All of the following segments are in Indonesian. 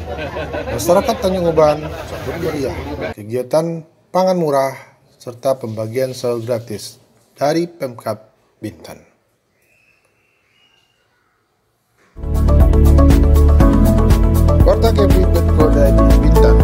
Masyarakat Tanjung Uban sambut meriah kegiatan pangan murah serta pembagian sayur gratis dari Pemkab Bintan. Warta.kepri.co.id Bintan.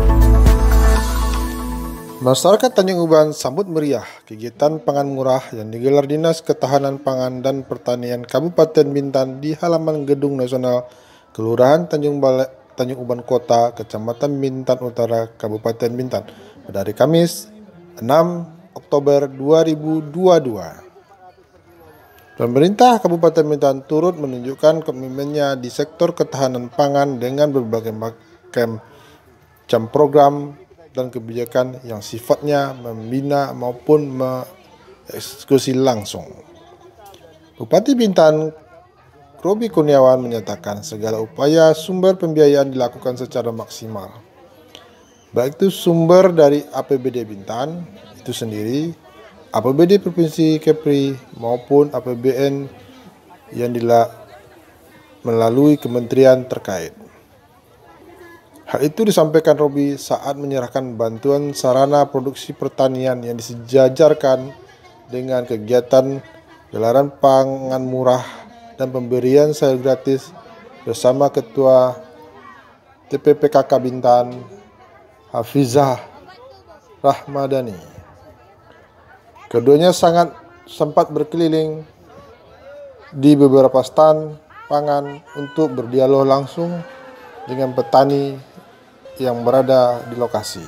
Masyarakat Tanjung Uban sambut meriah kegiatan pangan murah yang digelar Dinas Ketahanan Pangan dan Pertanian Kabupaten Bintan di halaman Gedung Nasional Kelurahan Tanjung Uban Kota, Kecamatan Bintan Utara, Kabupaten Bintan pada hari Kamis 6 Oktober 2022. Pemerintah Kabupaten Bintan turut menunjukkan komitmennya di sektor ketahanan pangan dengan berbagai macam program dan kebijakan yang sifatnya membina maupun mengeksekusi langsung. Bupati Bintan Robi Kurniawan menyatakan segala upaya sumber pembiayaan dilakukan secara maksimal, baik itu sumber dari APBD Bintan itu sendiri, APBD Provinsi Kepri maupun APBN yang melalui kementerian terkait. Hal itu disampaikan Robi saat menyerahkan bantuan sarana produksi pertanian yang disejajarkan dengan kegiatan gelaran pangan murah dan pemberian sayur gratis bersama Ketua TPPKK Bintan, Hafizah Rahmadani. Keduanya sempat berkeliling di beberapa stand pangan untuk berdialog langsung dengan petani yang berada di lokasi.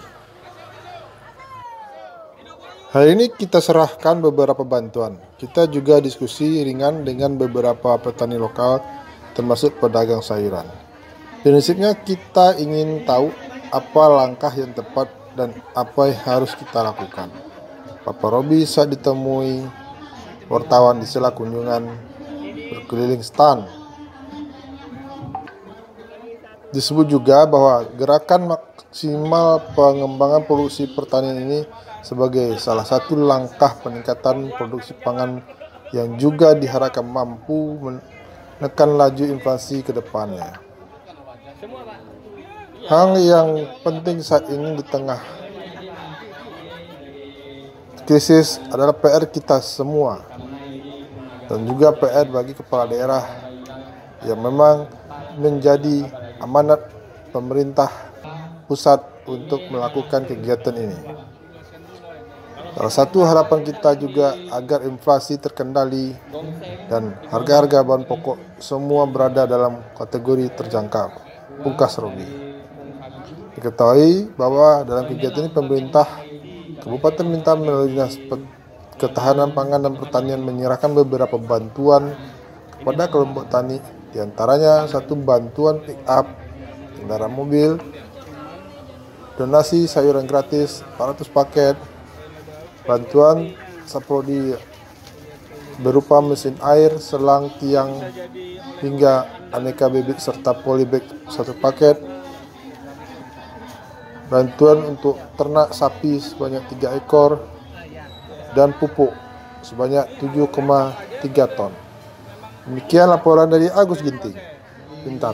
Hari ini kita serahkan beberapa bantuan. Kita juga diskusi ringan dengan beberapa petani lokal termasuk pedagang sayuran. Prinsipnya kita ingin tahu apa langkah yang tepat dan apa yang harus kita lakukan. Papa Robi saat ditemui wartawan di sela kunjungan berkeliling stand. Disebut juga bahwa gerakan maksimal pengembangan produksi pertanian ini sebagai salah satu langkah peningkatan produksi pangan yang juga diharapkan mampu menekan laju inflasi ke depannya. Hal yang penting saat ini di tengah krisis adalah PR kita semua dan juga PR bagi kepala daerah yang memang menjadi amanat pemerintah pusat untuk melakukan kegiatan ini. Salah satu harapan kita juga agar inflasi terkendali dan harga-harga bahan pokok semua berada dalam kategori terjangkau, pungkas Robi. Diketahui bahwa dalam kegiatan ini pemerintah Kabupaten Bintan melalui Dinas Ketahanan Pangan dan Pertanian menyerahkan beberapa bantuan kepada kelompok tani, diantaranya satu bantuan pick up, kendaraan mobil, donasi sayuran gratis 400 paket, bantuan saprodi berupa mesin air, selang, tiang, hingga aneka bibit serta polybag 1 paket, bantuan untuk ternak sapi sebanyak 3 ekor, dan pupuk sebanyak 7,3 ton. Demikian laporan dari Agus Ginting, Bintan.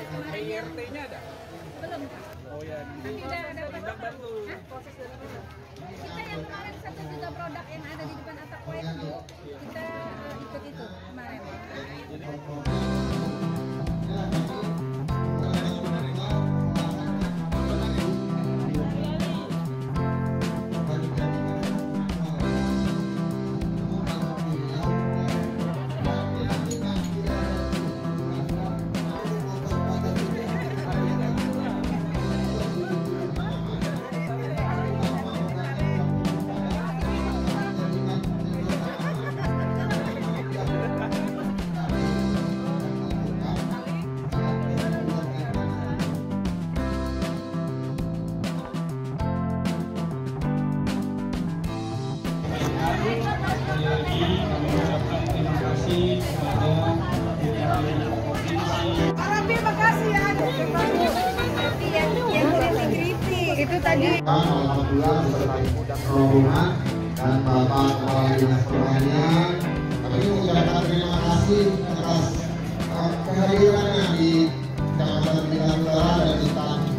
Itu tadi. Alhamdulillah beserta ibu dan rombongan dan Bapak Kepala Dinas Pertanian. Kami mengucapkan terima kasih atas kehadirannya di Kecamatan Bintan Utara dan Bintan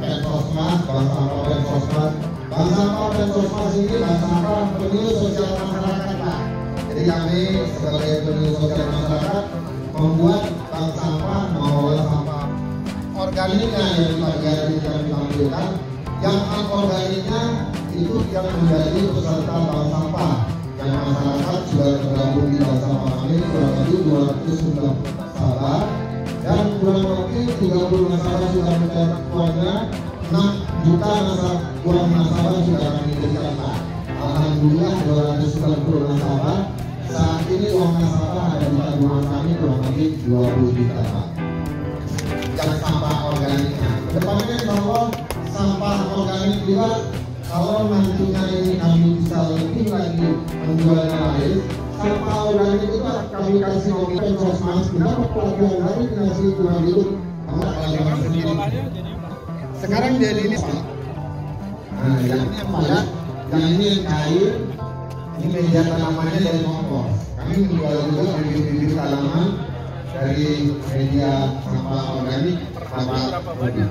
Sosmas ini bank sampah penyuluh sosial masyarakat, Pak. Jadi kami sebagai penyuluh sosial masyarakat membuat bank sampah, mengelola sampah organiknya yang di bagian ini kami tampilkan. Yang anorganiknya itu yang menjadi peserta bank sampah. Yang masyarakat sudah tergabung di bank sampah kami kurang lebih 290 nasabah, dan kurang lebih 30 nasabah sudah mencatat uangnya, 6 juta uang nasabah sudah kami berikan, Pak. Alhamdulillah 290 nasabah. Saat ini uang nasabah ada di tabungan kami kurang lebih 20 juta, Pak. Yang sampah organiknya. Kedepannya insya Allah sampah organik juga, kalau nantinya ini kami bisa lebih lagi menjualnya lain, sampah organik itu akan kami kasih komitmen Sosmas. Kenapa pelajaran dari ngasih kurang itu? Karena pelajaran sendiri. Sekarang jadi ini, Pak. Nah, yang ini apa ya? Yang ini kain, ini media tanamannya dari kompos. Kami menjual juga bibit-bibit tanaman dari media sampah organik, sampah organik.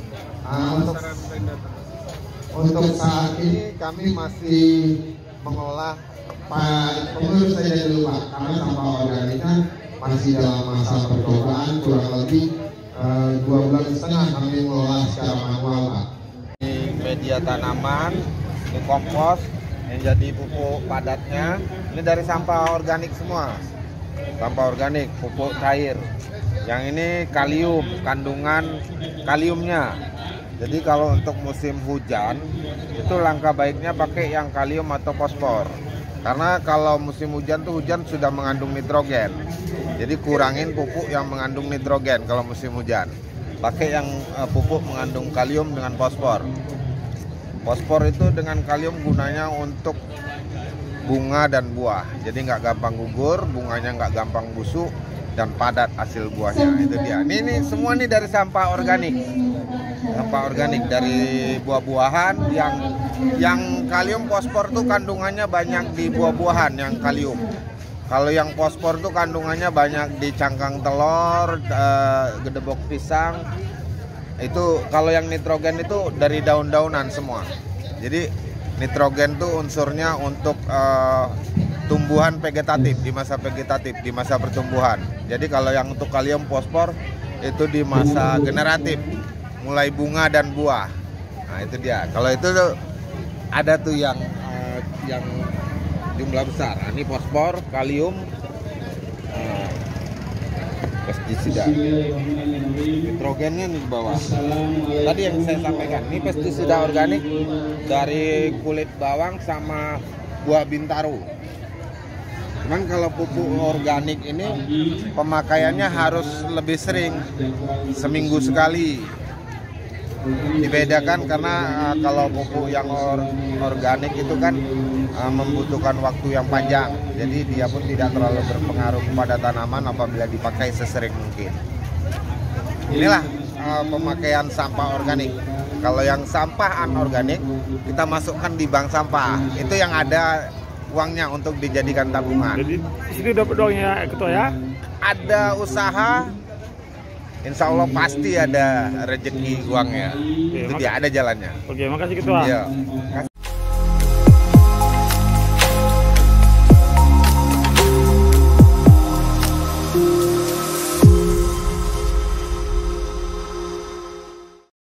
Untuk saat ini kami masih mengolah pengurus saja dulu, Pak, karena sampah organiknya masih dalam masa percobaan, kurang lebih 2,5 bulan kami mengolah secara manual, Pak. Ini media tanaman, ini kompos yang jadi pupuk padatnya. Ini dari sampah organik semua, sampah organik, pupuk cair. Yang ini kalium, kandungan kaliumnya. Jadi kalau untuk musim hujan itu langkah baiknya pakai yang kalium atau fosfor. Karena kalau musim hujan tuh hujan sudah mengandung nitrogen. Jadi kurangin pupuk yang mengandung nitrogen kalau musim hujan. Pakai yang pupuk mengandung kalium dengan fosfor. Fosfor itu dengan kalium gunanya untuk bunga dan buah. Jadi nggak gampang gugur, bunganya nggak gampang busuk, dan padat hasil buahnya. Itu dia. Ini semua nih dari sampah organik. Sampah organik dari buah-buahan yang kalium fosfor tuh kandungannya banyak di buah-buahan yang kalium. Kalau yang fosfor tuh kandungannya banyak di cangkang telur, gedebok pisang. Itu kalau yang nitrogen itu dari daun-daunan semua. Jadi nitrogen tuh unsurnya untuk tumbuhan vegetatif, di masa vegetatif, di masa pertumbuhan. Jadi kalau yang untuk kalium fosfor itu di masa generatif, mulai bunga dan buah. Nah itu dia. Kalau itu tuh ada tuh yang jumlah besar. Ini fosfor, kalium, pestisida. Nitrogennya nih di bawah. Tadi yang saya sampaikan, ini pestisida organik dari kulit bawang sama buah bintaro. Cuman kalau pupuk organik ini pemakaiannya harus lebih sering, seminggu sekali. Dibedakan karena kalau pupuk yang organik itu kan membutuhkan waktu yang panjang. Jadi dia pun tidak terlalu berpengaruh kepada tanaman apabila dipakai sesering mungkin. Inilah pemakaian sampah organik. Kalau yang sampah anorganik kita masukkan di bank sampah. Itu yang ada uangnya untuk dijadikan tabungan. Jadi itu dapat uangnya ketua ya? Ada usaha, insya Allah pasti ada rezeki uangnya. Itu dia, ada jalannya. Oke, makasih ketua. Iya.